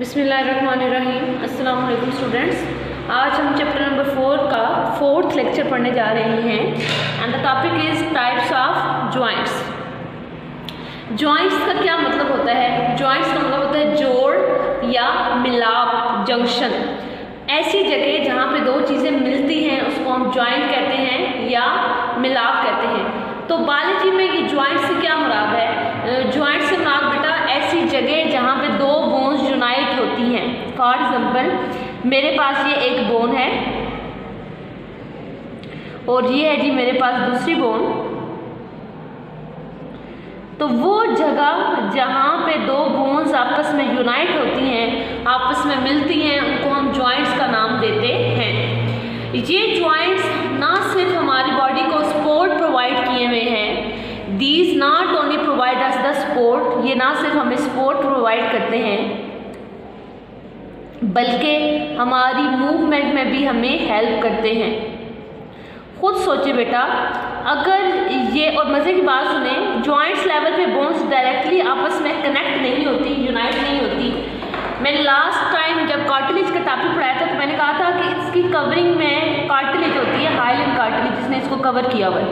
बिस्मिल्लाहिर्रहमानिर्रहीम। अस्सलाम वालेकुम स्टूडेंट्स। आज हम चैप्टर नंबर 4 का 4th लेक्चर पढ़ने जा रहे हैं and the topic is types of joints. Joints का क्या मतलब होता है? जॉइंट्स का मतलब होता है जोड़ या मिलाप, जंक्शन। ऐसी जगह जहाँ पे दो चीज़ें मिलती हैं उसको हम जॉइंट कहते हैं या मिलाप कहते हैं। तो बायोलॉजी में ये जॉइंट से क्या मुराद है? जॉइंट से मुराद बेटा ऐसी जगह जहाँ पे दो बोन्स यूनाइट होती हैं। फॉर एग्जाम्पल मेरे पास ये एक बोन है और ये है जी मेरे पास दूसरी बोन। तो वो जगह जहाँ पे दो बोन्स आपस में यूनाइट होती हैं, आपस में मिलती हैं, उनको हम जॉइंट्स का नाम देते हैं। ये जॉइंट्स ना सिर्फ हमारी बॉडी को सपोर्ट प्रोवाइड किए हुए हैं, these not only provide us the support, ये ना सिर्फ हमें सपोर्ट प्रोवाइड करते हैं बल्कि हमारी मूवमेंट में भी हमें हेल्प करते हैं। खुद सोचिए बेटा, अगर ये और मज़े की बात सुने, जॉइंट्स लेवल पे बोन्स डायरेक्टली आपस में कनेक्ट नहीं होती, यूनाइट नहीं होती। मैंने लास्ट टाइम जब कार्टिलेज का टॉपिक पढ़ाया था तो मैंने कहा था कि इसकी कवरिंग में कार्टिलेज होती है, हाइलाइन कार्टिलेज, जिसने इसको कवर किया हुआ है,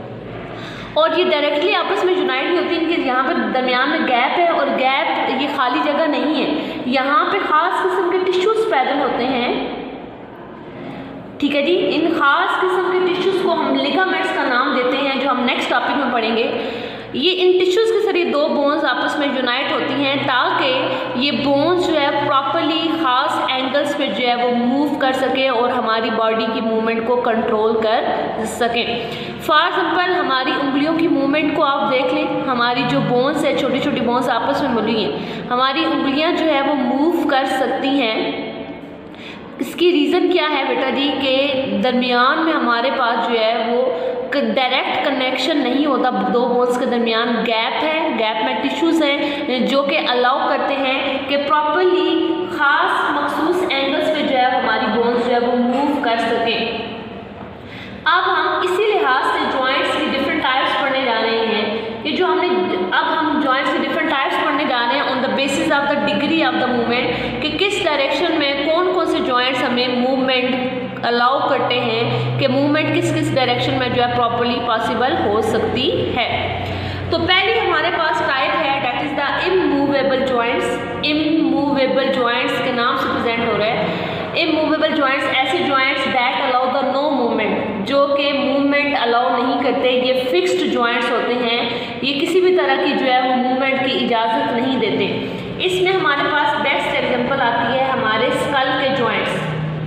और ये डायरेक्टली आपस में यूनाइट नहीं होती। इनके यहाँ पर दरमियान में गैप है और गैप ये खाली जगह नहीं है, यहाँ पे ख़ास किस्म के टिश्यूज़ प्रेजेंट होते हैं। ठीक है जी, इन खास किस्म के टिश्यूज़ को हम लिगामेंट्स का नाम देते हैं, जो हम नेक्स्ट टॉपिक में पढ़ेंगे। ये इन टिश्यूज़ के जरिए दो बोन्स आपस में यूनाइट होती हैं ताकि ये बोन्स जो है प्रॉपरली ख़ास एंगल्स पे जो है वो मूव कर सके और हमारी बॉडी की मूवमेंट को कंट्रोल कर सकें। फॉर एग्जाम्पल हमारी उंगलियों की मूवमेंट को आप देख लें, हमारी जो बोन्स है, छोटी छोटी बोन्स आपस में मिली हैं, हमारी उंगलियां जो है वो मूव कर सकती हैं। इसकी रीज़न क्या है बेटा जी कि दरमियान में हमारे पास जो है वो डायरेक्ट कनेक्शन नहीं होता, दो बोन्स के दरमियान गैप है, गैप में टिश्यूज़ हैं जो कि अलाउ करते हैं कि प्रॉपरली ख़ास मखसूस एंगल्स पे जो है हमारी बोन्स जो है वो मूव कर सकें। अब हम इसी लिहाज से जॉइंट्स की डिफरेंट टाइप्स पढ़ने जा रहे हैं। ये जो हमने अब हम जॉइंट्स की डिफरेंट टाइप्स पढ़ने जा रहे हैं on the basis of the degree of the movement, कि किस डायरेक्शन में कौन कौन से जॉइंट्स हमें मूवमेंट अलाउ करते हैं, कि मूवमेंट किस किस डायरेक्शन में जो है प्रॉपरली पॉसिबल हो सकती है। तो पहली हमारे पास टाइप है that is the immovable joints. Immovable joints के नाम से प्रेजेंट हो रहा है। इमूवेबल जॉइंट्स ऐसे joints that allow the no movement, जो कि मूवमेंट अलाउ नहीं करते। ये फिक्स्ड जॉइंट्स होते हैं, ये किसी भी तरह की जो है वो मूवमेंट की इजाज़त नहीं देते। इसमें हमारे पास बेस्ट एग्जांपल आती है हमारे स्कल के जॉइंट्स।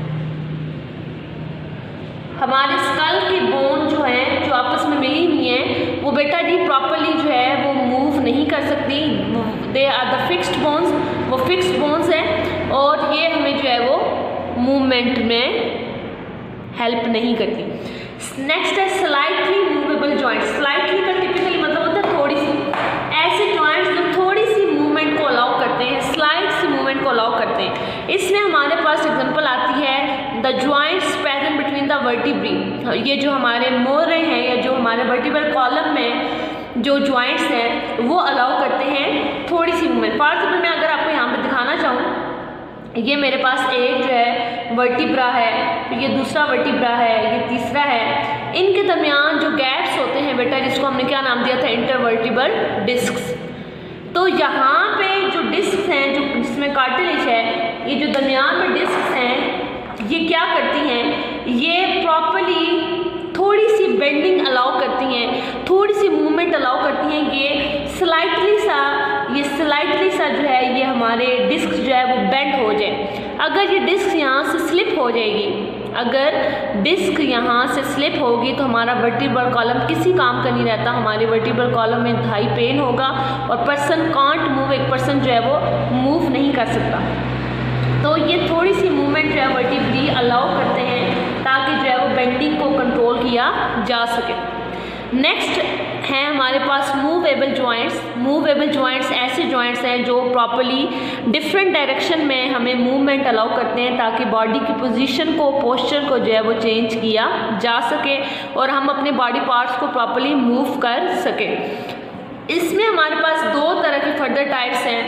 हमारे स्कल की बोन जो है जो आपस में मिली हुई हैं वो बेटा जी प्रॉपरली जो है वो मूव नहीं कर सकती। They are the fixed bones, वो फिक्स्ड बोन्स हैं और ये हमें जो है वो मूवमेंट में हेल्प नहीं करती। नेक्स्ट है स्लाइटली मूवेबल जॉइंट्स। स्लाइटली का टिपिकली मतलब होता है थोड़ी सी, ऐसे जॉइंट्स जो थोड़ी सी मूवमेंट को अलाउ करते हैं, स्लाइट सी मूवमेंट को अलाउ करते हैं। इसमें हमारे पास एग्जांपल आती है the joints present between the vertebrae. ये जो हमारे मोरे हैं या जो हमारे वर्टिब्रल कॉलम में जो जॉइंट्स हैं वो अलाउ करते हैं थोड़ी सी मूवमेंट। फॉर एग्जाम्पल मैं अगर आपको यहाँ पर दिखाना चाहूँ, ये मेरे पास एक जो है वर्टिब्रा है, ये दूसरा वर्टिब्रा है, ये तीसरा है। इनके दरमियान जो गैप्स होते हैं बेटा, जिसको हमने क्या नाम दिया था, इंटरवर्टिब्रल डिस्क्स। तो यहाँ पे जो डिस्क्स हैं, जो जिसमें कार्टिलेज है, ये जो दरमियान में डिस्क्स हैं ये क्या करती हैं, ये प्रॉपरली थोड़ी सी बेंडिंग अलाउ करती हैं, थोड़ी सी मूवमेंट अलाउ करती हैं। ये स्लाइटली सा जो है ये हमारे डिस्क जो है वो बेंड हो जाए। अगर ये डिस्क यहाँ से स्लिप हो जाएगी, अगर डिस्क यहाँ से स्लिप होगी तो हमारा वर्टिब्रल कॉलम किसी काम का नहीं रहता। हमारे वर्टिब्रल कॉलम में इंतहाई पेन होगा और पर्सन कांट मूव, एक पर्सन जो है वो मूव नहीं कर सकता। तो ये थोड़ी सी मूवमेंट जो है वर्टिब्री अलाउ करते हैं ताकि जो है वो बेंडिंग को कंट्रोल किया जा सके। नेक्स्ट हैं हमारे पास मूवेबल जॉइंट्स। मूवेबल जॉइंट्स ऐसे जॉइंट्स हैं जो प्रॉपरली डिफरेंट डायरेक्शन में हमें मूवमेंट अलाउ करते हैं ताकि बॉडी की पोजीशन को, पोस्चर को जो है वो चेंज किया जा सके और हम अपने बॉडी पार्ट्स को प्रॉपरली मूव कर सकें। इसमें हमारे पास दो तरह के फर्दर टाइप्स हैं।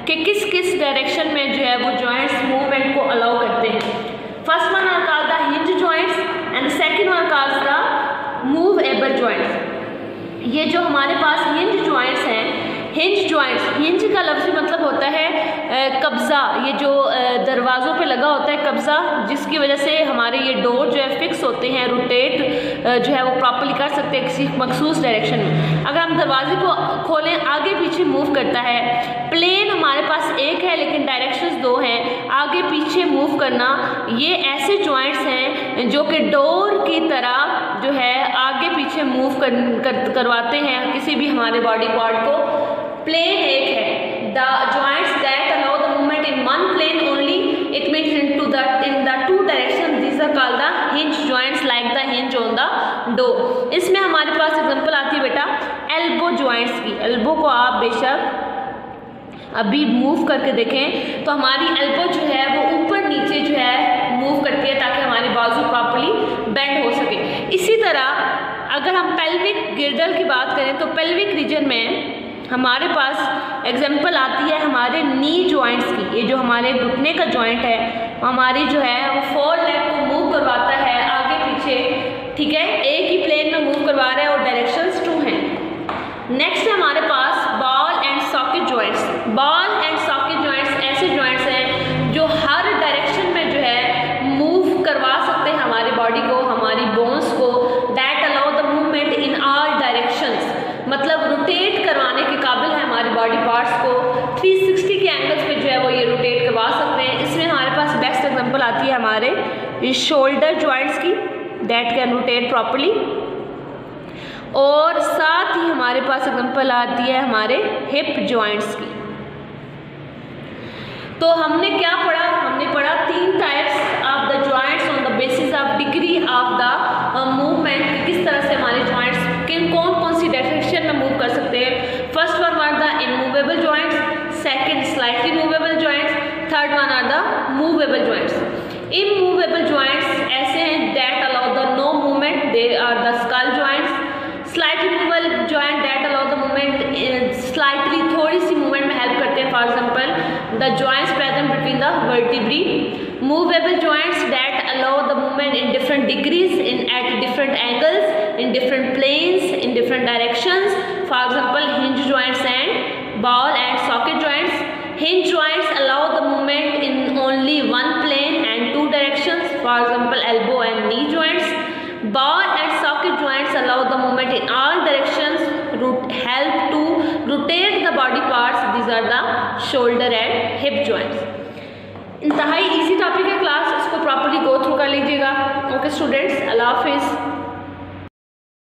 कि किस किस डायरेक्शन में जो है वो जॉइंट्स मूवमेंट को अलाउ करते हैं। First one are called the hinge joints and second one called the movable joints. ये जो हमारे पास हिंज जॉइंट्स हैं, हिंज जॉइंट्स, हिंज का लफ्ज़ी मतलब होता है कब्ज़ा, ये जो दरवाज़ों पे लगा होता है कब्ज़ा, जिसकी वजह से हमारे ये डोर जो है फिक्स होते हैं, रोटेट जो है वो प्रॉपर्ली कर सकते हैं किसी मखसूस डायरेक्शन में। अगर हम दरवाजे को खोलें आगे पीछे मूव करता है। प्लेन हमारे पास एक है लेकिन डायरेक्शंस दो हैं, आगे पीछे मूव करना, ये ऐसे जॉइंट्स हैं जो कि डोर की तरह जो है आगे पीछे मूव करवाते हैं किसी भी हमारे बॉडी पार्ट को। प्लेन एक है, the joints that allow the movement in one plane only, it means in the two directions, these are called the hinge joints like the hinge on the door। इसमें हमारे पास example आती है बेटा elbow joints की। Elbow को आप बेशक अभी मूव करके देखें तो हमारी एल्बो जो है वो ऊपर नीचे जो है मूव करती है ताकि हमारी बाजू प्रॉपर्ली बेंड हो सके। इसी तरह अगर हम पेल्विक गिर्डल की बात करें तो पेल्विक रीजन में हमारे पास एग्जांपल आती है हमारे नी जॉइंट्स की। ये जो हमारे घुटने का जॉइंट है हमारी जो है वो फोर लेग को मूव करवाता है आगे पीछे, ठीक है, एक ही प्लेन में मूव करवा रहा है और डायरेक्शंस टू हैं। नेक्स्ट है हमारे पास ball and socket joints. Ball and socket joints ऐसे जॉइंट्स हैं जो हर डायरेक्शन में जो है मूव करवा सकते हैं हमारी बॉडी को, हमारी बोन्स को। That allow the movement in all directions, मतलब रोटेट करवाने के काबिल है हमारे बॉडी पार्ट्स को। 360 के एंगल्स पे जो है वो ये रोटेट करवा सकते हैं। इसमें हमारे पास बेस्ट एग्जांपल आती है हमारे शोल्डर जॉइंट्स की, दैट कैन रोटेट प्रॉपर्ली। और साथ ही हमारे पास एग्जांपल आती है हमारे हिप जॉइंट्स की। तो हमने क्या पढ़ा? हमने पढ़ा 3 types of the joints on the basis of degree of the movement, किस तरह से हमारे जॉइंट्स कौन कौन सी डायरेक्शन में मूव कर सकते हैं। First one are the immovable joints, second slightly movable joints, third one are the movable joints. Immovable joints ऐसे हैं that allow the no movement, they are the skull joints. Slightly movable joint that allow the movement, slightly थोड़ी सी movement में help करते हैं, for example the joints present between the vertebrae. Movable joints that allow the movement in different degrees, in at different angles, in different planes, in different directions, for example hinge joints and ball and socket joints. Hinge joints allow the movement in only one plane and two directions, for example elbow and knee joints. Ball and socket joints allow the movement in all directions, help to rotate the body parts, these are the shoulder and hip joints। इंतहाई easy topic है class, इसको properly go through कर लीजिएगा। Okay students, अल्लाह हाफिज़।